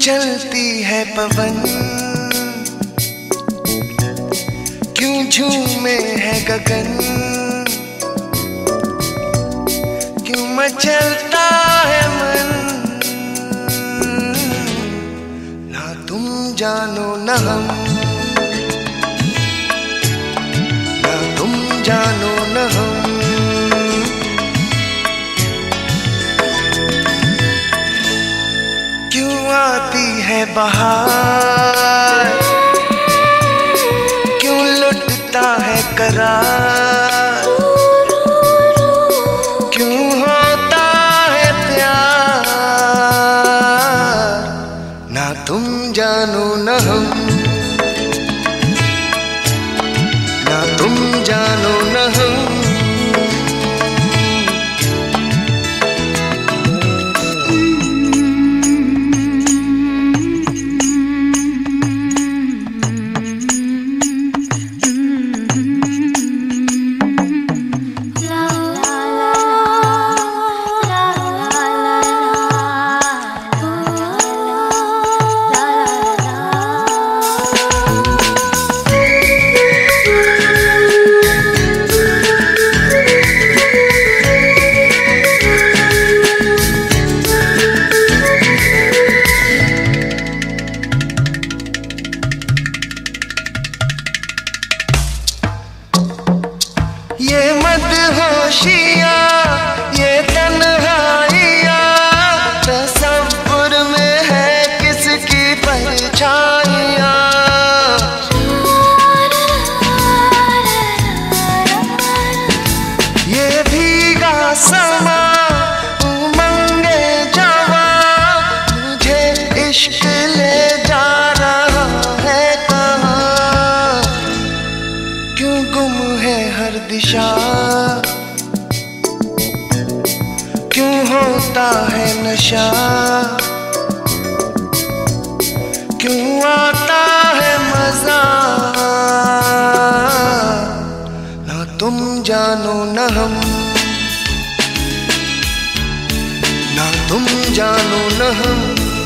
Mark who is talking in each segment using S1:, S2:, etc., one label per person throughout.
S1: चलती है पवन, क्यों झूमे है गगन, क्यों मचलता है मन। ना तुम जानो न हम, ना तुम जानो न हम। क्यों आती है बहार, क्यों लुटता है करार, क्यों होता है प्यार। ना तुम जानो न हम, ना तुम जानो न हम। ये मदहोशियाँ, ये तन्हाइयाँ, तसव्वुर में है किसकी परछाइयाँ। ये भीगा समा, उमंगे जवां, मुझे इश्क ले जा रहा है कहाँ। क्यों गुम है हर दिशा, क्यों होता है नशा, क्यों आता है मजा। ना तुम जानो न हम, ना तुम जानो न हम।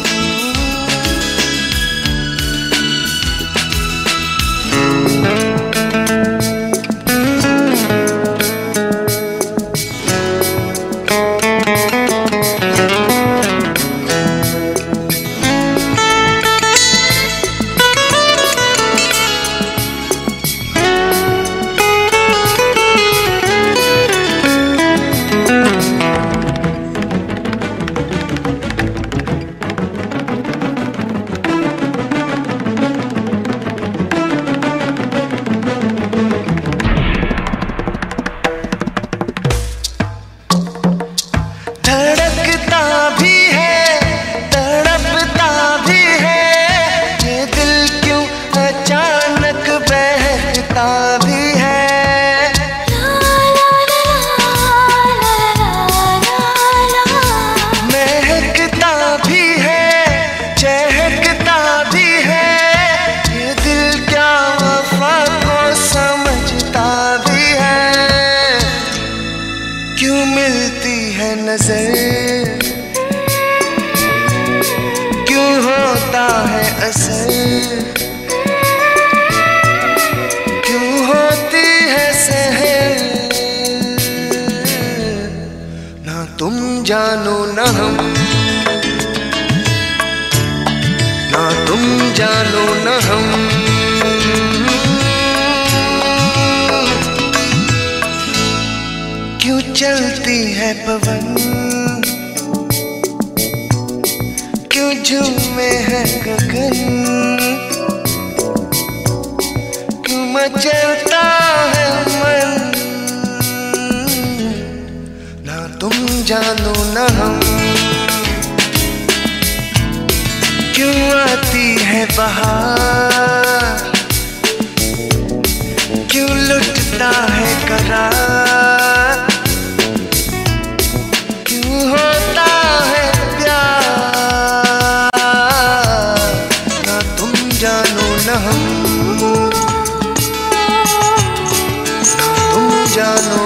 S1: क्यों मिलती है नजर, क्यों होता है असर, क्यों होती है सहर। ना तुम जानो न हम, ना तुम जानो न हम। क्यों चलती है पवन, क्यों झूमे है गगन, क्यों मचलता है मन। ना तुम जानो न हम, क्यों आती है बहार, क्यों लुटता है करार, क्यों होता है प्यार। ना तुम जानो न हम, ना तुम जानो